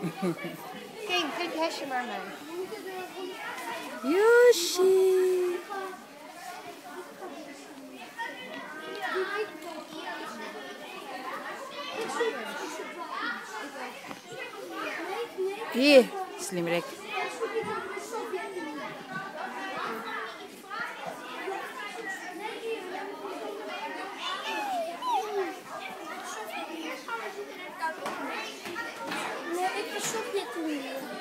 King, trek je hesje maar mee. Yoshi. Hier, slimmerik. Nee, ik verzoek dit niet.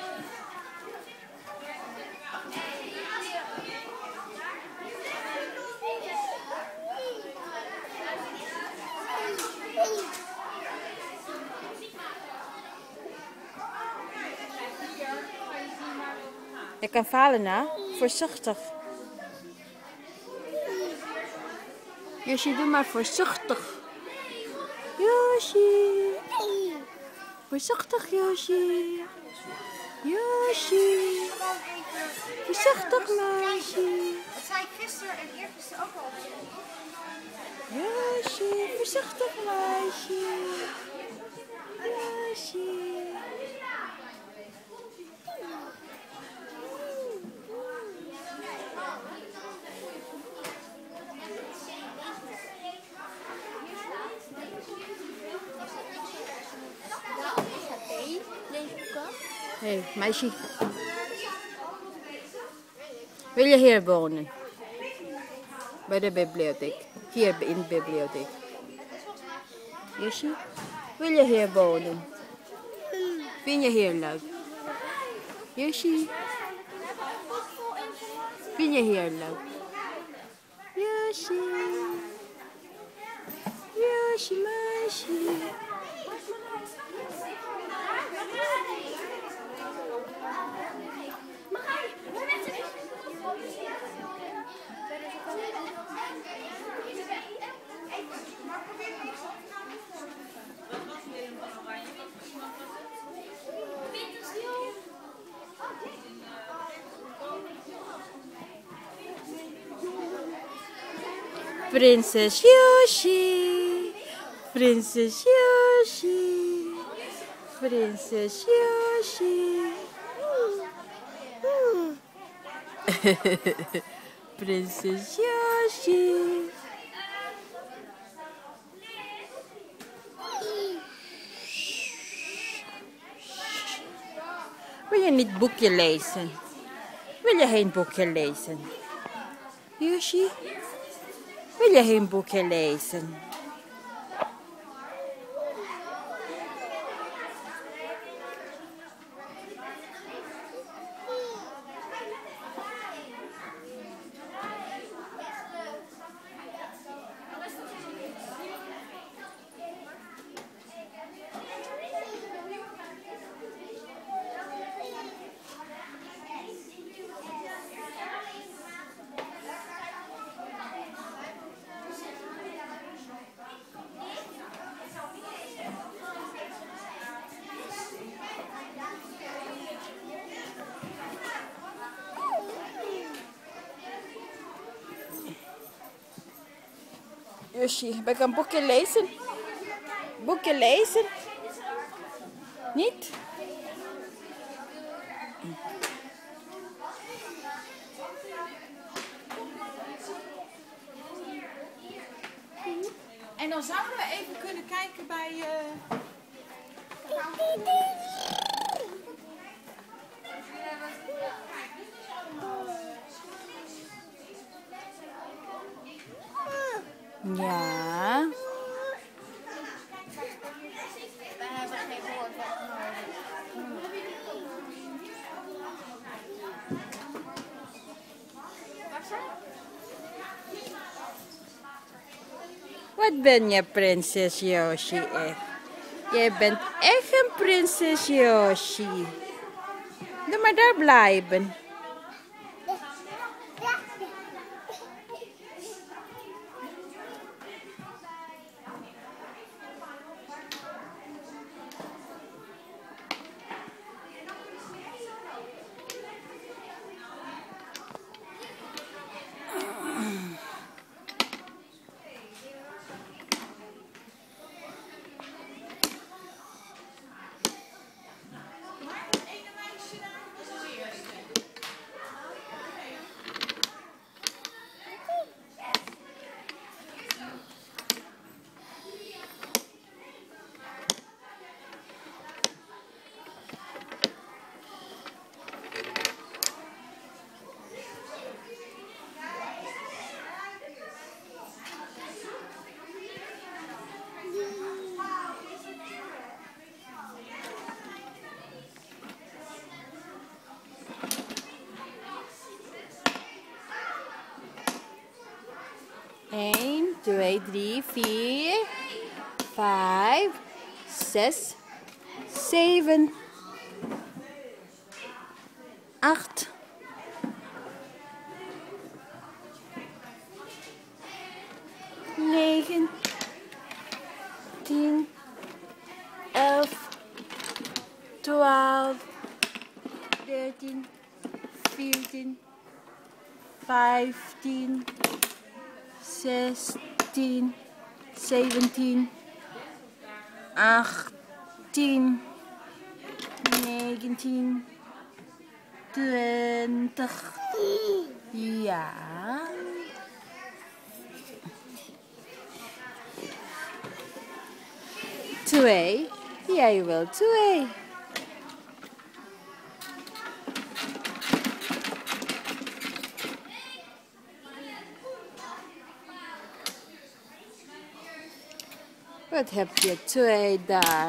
Je kan falen, na. Voorzichtig. Yoshi, doe maar voorzichtig. Yoshi. Voorzichtig, Yoshi. Yoshi. Voorzichtig, meisje. Dat zei ik gisteren en eergisteren ook al. Yoshi, voorzichtig, meisje. Yoshi. Hé, meisje. Wil je hier wonen? Bij de bibliotheek. Hier in de bibliotheek. Yoshi, wil je hier wonen? Vind je hier leuk? Yoshi, vind je hier leuk? Yoshi. Yoshi, meisje. Prinses Yoshi, Prinses Yoshi, Prinses Yoshi. Prinses Yoshi. Wil je niet boekje lezen? Wil je geen boekje lezen? Yoshi? Wil je geen boekje lezen? Yoshi, ben ik een boekje lezen? Boekje lezen? Niet? En dan zouden we even kunnen kijken bij... Ja. We hebben geen woord Wat ben je, prinses Yoshi, echt? Jij bent echt een prinses Yoshi. Doe maar daar blijven. 2, 3, 4, 5, 6, 7, 8, 9, 10, 11, 12, 13, 14, 15, 16, 17, 18, 19, 20. Ja. 2. Jij wil 2. Wat heb je 2 daar?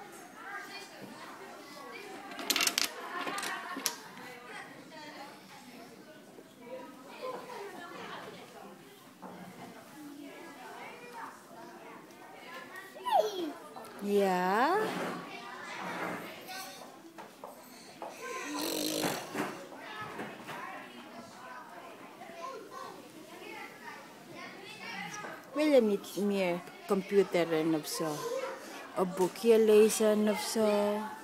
Ja. Wil je niet meer computeren of zo? Een boekje lezen of zo?